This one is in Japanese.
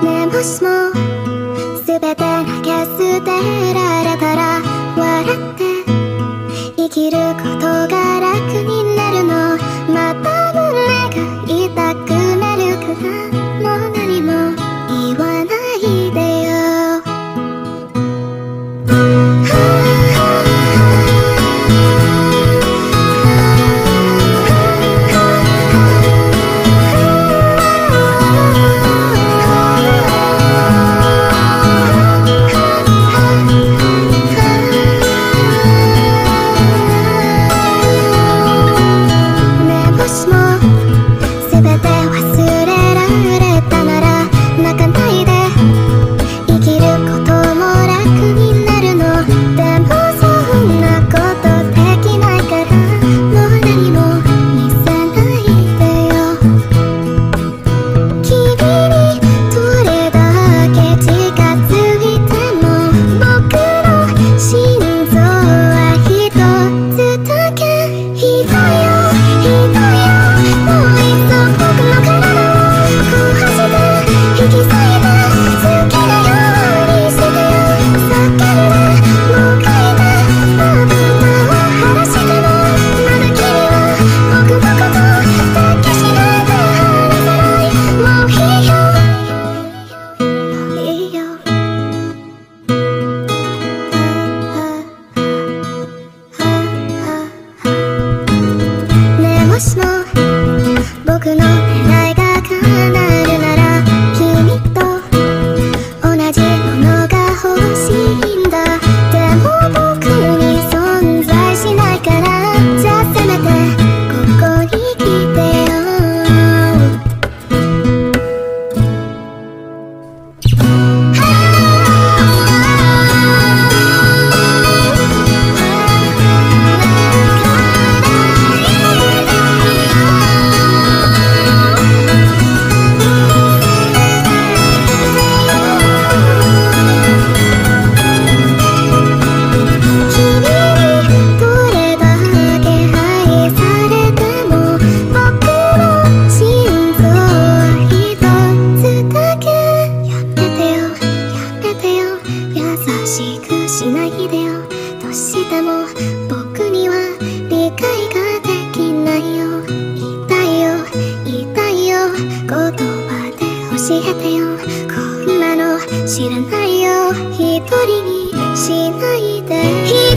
ね、もしも全て投げ捨てられたら笑って生きることが楽になるの。また胸が痛くなるからもう何も言わないでよ。もしも僕の願いが叶うなら君と同じものが欲しいんだ。でも僕に存在しないから、じゃあせめてここに来てよ。しないでよ。どうしても僕には理解ができないよ。言いたいよ言いたいよ、言葉で教えてよ。こんなの知らないよ。一人にしないで。